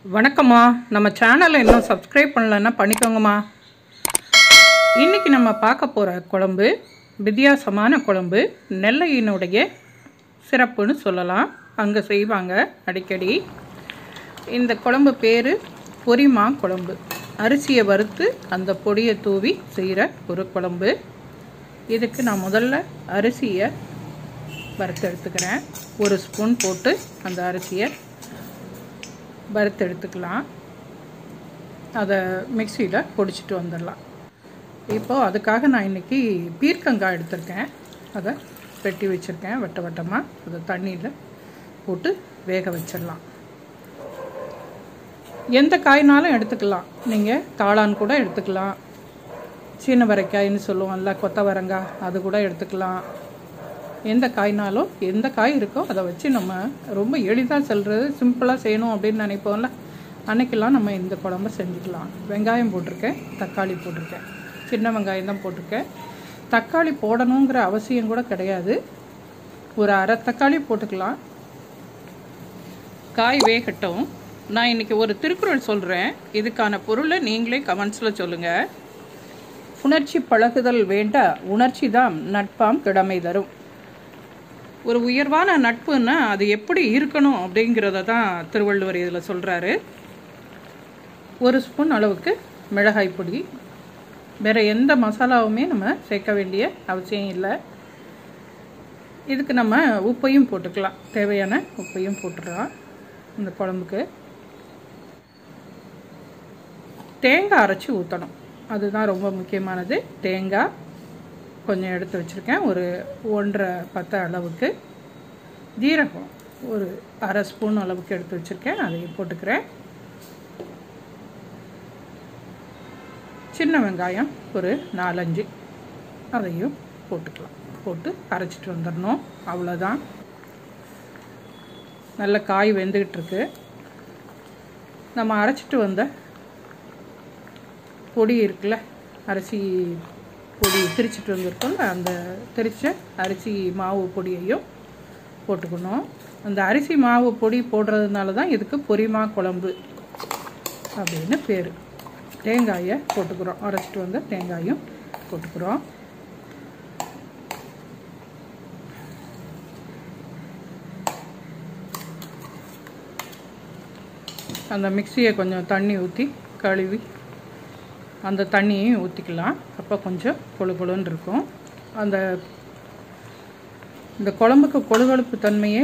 வணக்கம்மா. நம்ம சேனலை இன்னும் சப்ஸ்கிரைப் பண்ணலன்னா பண்ணிக்கோங்கம்மா. இன்றைக்கி நம்ம பார்க்க போகிற குழம்பு வித்தியாசமான குழம்பு. நெல்லையினுடைய சிறப்புன்னு சொல்லலாம். அங்கே செய்வாங்க அடிக்கடி. இந்த குழம்பு பேர் பொரிமா குழம்பு. அரிசியை வறுத்து அந்த பொடியை தூவி செய்கிற ஒரு குழம்பு. இதுக்கு நான் முதல்ல அரிசியை வறுத்து எடுத்துக்கிறேன். ஒரு ஸ்பூன் போட்டு அந்த அரிசியை வறுத்து எடுத்துக்கலாம். அதை மிக்சியில் பொடிச்சிட்டு வந்துடலாம். இப்போது அதுக்காக நான் இன்றைக்கி பீர்க்கங்காய் எடுத்திருக்கேன். அதை வெட்டி வச்சுருக்கேன் வட்ட வட்டமாக. அதை தண்ணியில் போட்டு வேக வச்சிடலாம். எந்த காய்னாலும் எடுத்துக்கலாம். நீங்கள் காளான் கூட எடுத்துக்கலாம். சீனவரைக்காய்ன்னு சொல்லுவோம்ல, கொத்தவரங்காய், அது கூட எடுத்துக்கலாம். எந்த காய்னாலும் எந்த காய் இருக்கோ அதை வச்சு நம்ம ரொம்ப எளிதாக சொல்கிறது, சிம்பிளாக செய்யணும் அப்படின்னு நினைப்போம்ல, அன்றைக்கெல்லாம் நம்ம இந்த குழம்பு செஞ்சுக்கலாம். வெங்காயம் போட்டிருக்கேன், தக்காளி போட்டிருக்கேன். சின்ன வெங்காயம் தான் போட்டிருக்கேன். தக்காளி போடணுங்கிற அவசியம் கூட கிடையாது. ஒரு அரை தக்காளி போட்டுக்கலாம். காய் வேகட்டும். நான் இன்றைக்கி ஒரு திருக்குறள் சொல்கிறேன். இதுக்கான பொருளை நீங்களே கமெண்ட்ஸில் சொல்லுங்கள். உணர்ச்சி பழகுதல் வேண்ட உணர்ச்சி தான் நட்பாம் கிழமை தரும். ஒரு உயர்வான நட்புன்னா அது எப்படி இருக்கணும் அப்படிங்கிறத தான் திருவள்ளுவர் இதில் சொல்கிறாரு. ஒரு ஸ்பூன் அளவுக்கு மிளகாய் பொடி. வேறு எந்த மசாலாவுமே நம்ம சேர்க்க வேண்டிய அவசியம் இல்லை. இதுக்கு நம்ம உப்பையும் போட்டுக்கலாம். தேவையான உப்பையும் போட்டுடலாம். இந்த குழம்புக்கு தேங்காய் அரைச்சி ஊற்றணும். அதுதான் ரொம்ப முக்கியமானது. தேங்காய் கொஞ்சம் எடுத்து வச்சுருக்கேன். ஒரு 1.5 பத்தை அளவுக்கு. ஜீரகம் ஒரு அரை ஸ்பூன் அளவுக்கு எடுத்து வச்சுருக்கேன். அதையும் போட்டுக்கிறேன். சின்ன வெங்காயம் ஒரு 4-5, அதையும் போட்டுக்கலாம். போட்டு அரைச்சிட்டு வந்துடணும். அவ்வளோதான். நல்ல காய் வெந்துக்கிட்டு இருக்கு. நம்ம அரைச்சிட்டு வந்த பொடி இருக்குல்ல, அரிசி பொடி திரிச்சிட்டு வந்திருக்கோம்ல, அந்த திரிச்ச அரிசி மாவு பொடியையும் போட்டுக்கணும். அந்த அரிசி மாவு பொடி போடுறதுனால தான் இதுக்கு பொரிமா குழம்பு அப்படின்னு பேர். தேங்காயை போட்டுக்கிறோம். அரைச்சிட்டு வந்த தேங்காயும் போட்டுக்கிறோம். அந்த மிக்சியை கொஞ்சம் தண்ணி ஊற்றி கழுவி அந்த தண்ணியையும் ஊற்றிக்கலாம். அப்போ கொஞ்சம் கொழுன்னு இருக்கும். இந்த குழம்புக்கு கொழுகொழுப்பு தன்மையே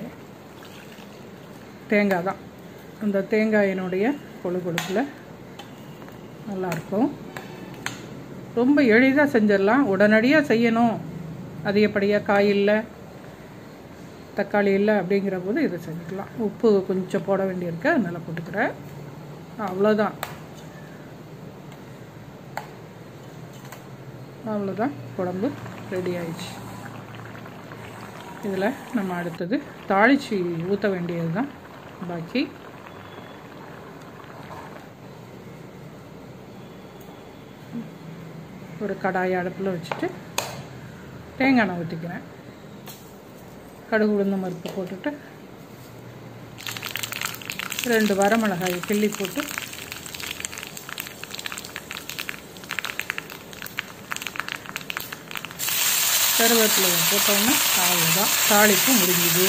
தேங்காய் தான். அந்த தேங்காயினுடைய கொழுகொழுப்பில் நல்லாயிருக்கும். ரொம்ப எளிதாக செஞ்சிடலாம். உடனடியாக செய்யணும், அதிகப்படியாக காய் இல்லை, தக்காளி இல்லை அப்படிங்கிற போது இதை செஞ்சுக்கலாம். உப்பு கொஞ்சம் போட வேண்டியிருக்கு, அதனால் போட்டுக்கிறேன். அவ்வளோதான். அவ்வளோதான், குழம்பு ரெடி ஆயிடுச்சு. இதில் நம்ம அடுத்தது தாளித்து ஊற்ற வேண்டியது தான் பாக்கி. ஒரு கடாயை அடுப்பில் வச்சுட்டு தேங்காய் எண்ணெய் ஊற்றிக்கிறேன். கடுகு உளுந்தம் பருப்பு போட்டுட்டு 2 வரமிளகாயை கிள்ளி போட்டு கருவேப்பிலை போட்டோம்னா அவ்வளோதான், தாளிப்பு முடிஞ்சுது.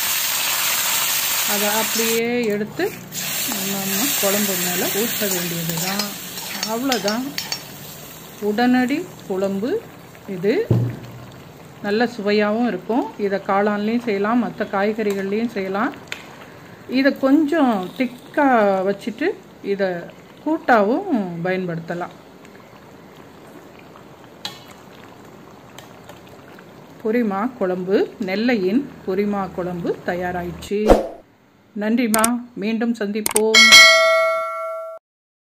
அதை அப்படியே எடுத்து நம்ம குழம்பு மேலே ஊற்ற வேண்டியது தான். அவ்வளோதான், உடனடி குழம்பு. இது நல்ல சுவையாகவும் இருக்கும். இதை காளான்லேயும் செய்யலாம், மற்ற காய்கறிகள்லேயும் செய்யலாம். இதை கொஞ்சம் திக்காக வச்சுட்டு இதை கூட்டாகவும் பயன்படுத்தலாம். பொரிமா குழம்பு, நெல்லையின் பொரிமா குழம்பு தயாராயிடுச்சு. நன்றிம்மா. மீண்டும் சந்திப்போம்.